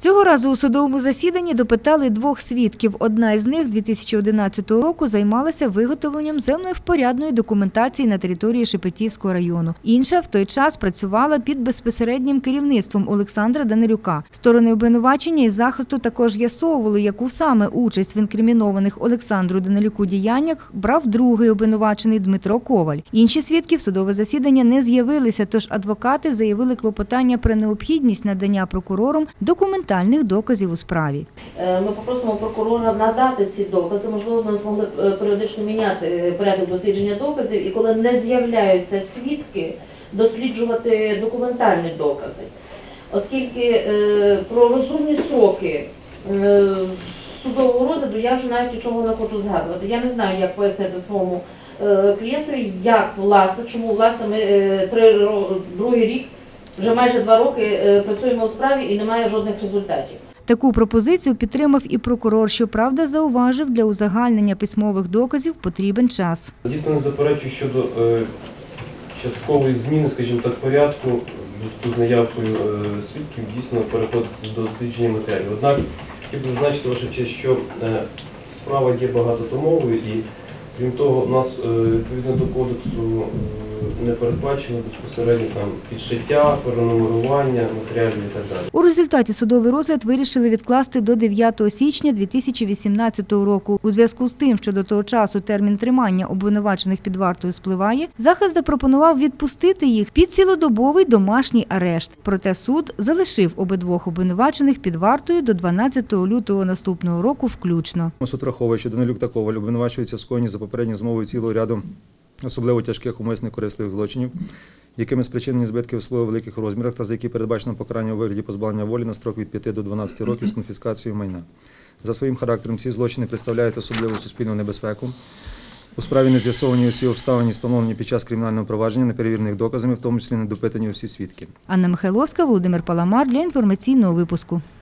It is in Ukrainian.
Цього разу у судовому засіданні допитали двох свідків. Одна із них 2011 року займалася виготовленням землевпорядної документації на території Шепетівського району. Інша в той час працювала під безпосереднім керівництвом Олександра Данилюка. Сторони обвинувачення і захисту також з'ясовували, яку саме участь в інкримінованих Олександру Данилюку діяннях брав другий обвинувачений Дмитро Коваль. Інші свідки в судове засідання не з'явилися, тож адвокати заявили клопотання про необхідність надання прокурором документальних доказів у справі. Ми попросимо прокурора надати ці докази, можливо, ми могли періодично міняти порядок дослідження доказів, і коли не з'являються свідки, досліджувати документальні докази. Оскільки про розумні строки судового розгляду я вже навіть нічого не хочу згадувати. Я не знаю, як пояснити своєму клієнту, як власне, чому власне ми другий рік, вже майже 2 роки працюємо у справі і немає жодних результатів. Таку пропозицію підтримав і прокурор, щоправда, зауважив, для узагальнення письмових доказів потрібен час. Дійсно не заперечую щодо часткової зміни, скажімо так, порядку, з наявкою свідків, дійсно переходити до дослідження матеріалів. Однак, хотів би зазначити, ваша честь, що справа є багатотомовою і, крім того, у нас відповідно до кодексу не передбачено безпосередньо підшиття, перенумерування матеріалів і так далі. У результаті судовий розгляд вирішили відкласти до 9 січня 2018 року. У зв'язку з тим, що до того часу термін тримання обвинувачених під вартою спливає, захист запропонував відпустити їх під цілодобовий домашній арешт. Проте суд залишив обидвох обвинувачених під вартою до 12 лютого наступного року включно. Суд враховує, що Данилюк та Коваль обвинувачуються в скоєнні за попередньою змовою цілого ряду особливо тяжких умисних корисливих злочинів, якими спричинені збитки в особливо великих розмірах та за які передбачено покарання у вигляді позбавлення волі на строк від 5 до 12 років з конфіскацією майна. За своїм характером ці злочини представляють особливу суспільну небезпеку. У справі не з'ясовані усі обставини, встановлені під час кримінального провадження, неперевірених доказами, в тому числі не допитані усі свідки. Анна Михайловська, Володимир Паламар для інформаційного випуску.